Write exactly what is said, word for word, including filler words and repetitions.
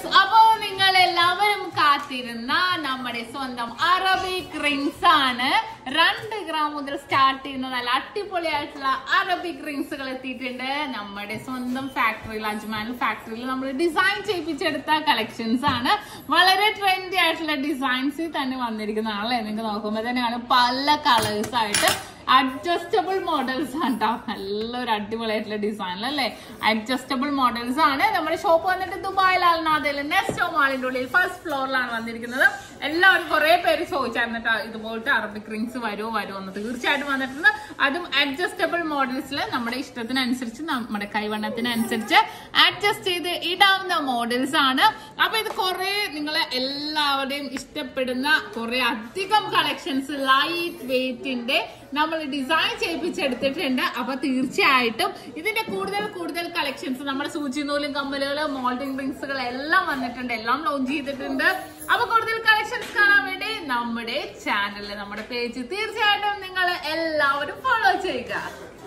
Friends, അപ്പോ നിങ്ങൾ എല്ലാവരും കാത്തിരുന്ന നമ്മുടെ സ്വന്തം അറബിക് റിങ്സ് ആണ്. രണ്ട് ഗ്രാം മുതൽ സ്റ്റാർട്ട് ചെയ്യുന്ന നല്ല അടിപൊളിയായിട്ടുള്ള അറബിക് റിങ്സുകൾ എത്തിയിട്ടുണ്ട്. നമ്മുടെ സ്വന്തം ഫാക്ടറിയിൽ, അജ്മാൻ ഫാക്ടറിയിൽ നമ്മൾ ഡിസൈൻ ചെയ്യിപ്പിച്ചെടുത്ത കളക്ഷൻസ് ആണ്. വളരെ ട്രെൻഡി ആയിട്ടുള്ള ഡിസൈൻസിൽ തന്നെ വന്നിരിക്കുന്നതാണല്ലേ. നിങ്ങൾക്ക് നോക്കുമ്പോൾ തന്നെയാണ് പല കളേഴ്സ് ആയിട്ട് അഡ്ജസ്റ്റബിൾ മോഡൽസ് ആണ് കേട്ടോ. നല്ലൊരു അടിപൊളിയായിട്ടുള്ള ഡിസൈൻ അല്ലേ. അഡ്ജസ്റ്റബിൾ മോഡൽസ് ആണ്. നമ്മുടെ ഷോപ്പ് വന്നിട്ട് ദുബായിൽ അൽനാദയിൽ നെസ്റ്റോ മാളിന്റെ ഉള്ളിൽ ഫസ്റ്റ് ഫ്ലോറിലാണ് വന്നിരിക്കുന്നത്. എല്ലാവരും കുറെ പേര് ചോദിച്ചായിരുന്നു കേട്ടോ, ഇതുപോലത്തെ അറബിക് റിങ്സ് വരുമോ വരുമോ എന്ന്. തീർച്ചയായിട്ടും വന്നിട്ടുണ്ട്. അതും അഡ്ജസ്റ്റബിൾ മോഡൽസിൽ നമ്മുടെ ഇഷ്ടത്തിനനുസരിച്ച്, നമ്മുടെ കൈവണ്ണത്തിനനുസരിച്ച് അഡ്ജസ്റ്റ് ചെയ്ത് ഇടാവുന്ന മോഡൽസ് ആണ്. അപ്പൊ ഇത് കുറെ നിങ്ങളെ എല്ലാവരുടെയും ഇഷ്ടപ്പെടുന്ന കുറെ അധികം കളക്ഷൻസ് ലൈറ്റ് വെയിറ്റിന്റെ നമ്മൾ ഡിസൈൻ ചെയ്യിപ്പിച്ചെടുത്തിട്ടുണ്ട്. അപ്പൊ തീർച്ചയായിട്ടും ഇതിന്റെ കൂടുതൽ കൂടുതൽ കളക്ഷൻസ് നമ്മുടെ സൂചി നൂലും കമ്മലുകള്, മോൾഡിംഗ് റിങ്സുകൾ എല്ലാം വന്നിട്ടുണ്ട്, എല്ലാം ലോഞ്ച് ചെയ്തിട്ടുണ്ട്. അപ്പൊ കൂടുതൽ കളക്ഷൻസ് കാണാൻ വേണ്ടി നമ്മുടെ ചാനലിൽ, നമ്മുടെ പേജ് തീർച്ചയായിട്ടും നിങ്ങൾ എല്ലാവരും ഫോളോ ചെയ്യുക.